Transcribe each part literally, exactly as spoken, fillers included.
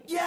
Yeah,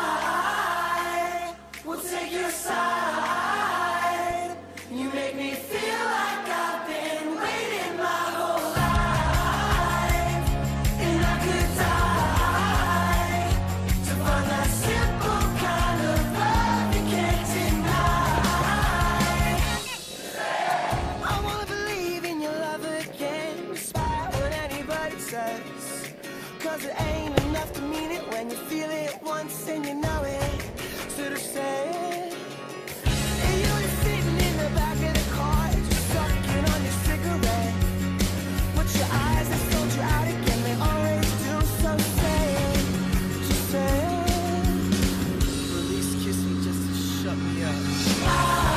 I will take your side. You make me feel like I've been waiting my whole life, and I could die to find that simple kind of love you can't deny. I wanna believe in your love again, despite what anybody says. Cause it ain't enough to mean it when you feel it once and you know it. So to say, and you're just sitting in the back of the car, just sucking on your cigarette. But your eyes, they sold you out again, they always do. So say, just say, or at least kiss me just to shut me up. I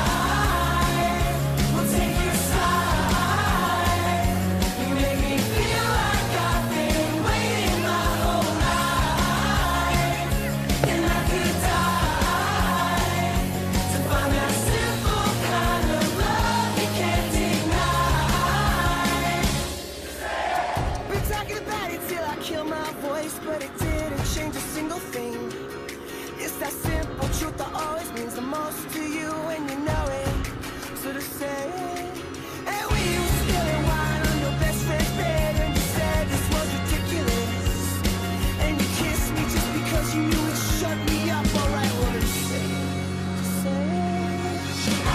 will take your side. You make me feel like I've been waiting my whole life, and I could die to find that simple kind of love you can't deny. Been talking about it till I kill my voice, but it didn't change a single thing. It's that simple truth that always means the most to you when you know it. So to say, and we were spilling wine on your best friend's bed, and you said this was ridiculous, and you kissed me just because you knew it shut me up. Alright, well then say, say, I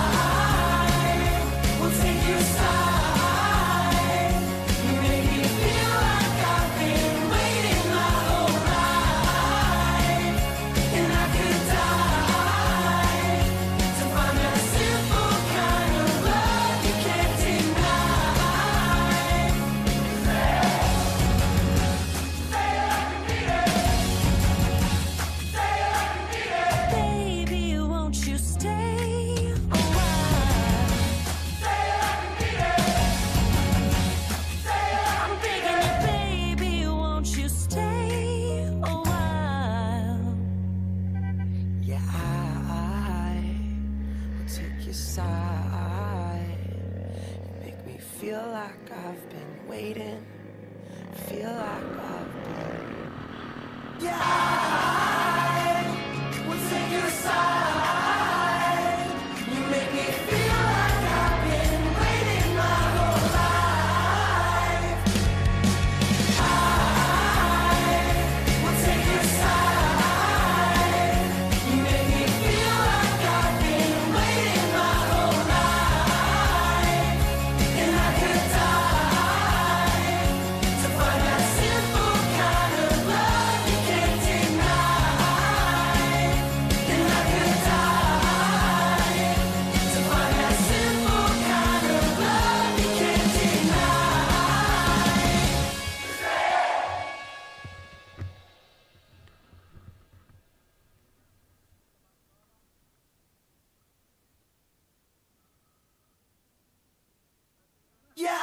will take your side. You make me feel like I've been waiting my whole life, and I could die to find that simple kind of love you can't deny. Say it like you mean it. Say it like you mean it. Baby, won't you stay a while? Say it like you mean it. Say it like I'm begging you, baby, won't you stay a while? Yeah, I will take your side. You make me feel like I've been waiting. Feel like I've been. Yeah, I will take your side. You make me feel like I've been waiting my whole life. I will take your side. You make me feel like I've been waiting my whole life, and I could die to find that simple kind of love you can't deny. And I could die to find that simple kind of love you can't deny. Yeah,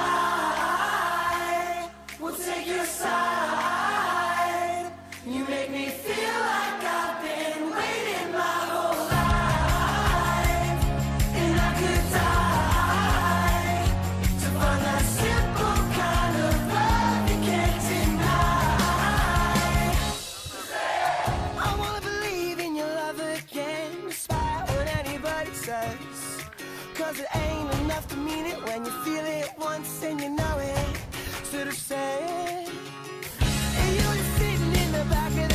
I will take your side. You make me feel like I've been waiting my whole life, and I could die to find that simple kind of love you can't deny. I wanna believe in your love again, despite what anybody says. Cause it ain't enough to mean it when you feel it once and you know it. So to say, and you're just sitting in the back of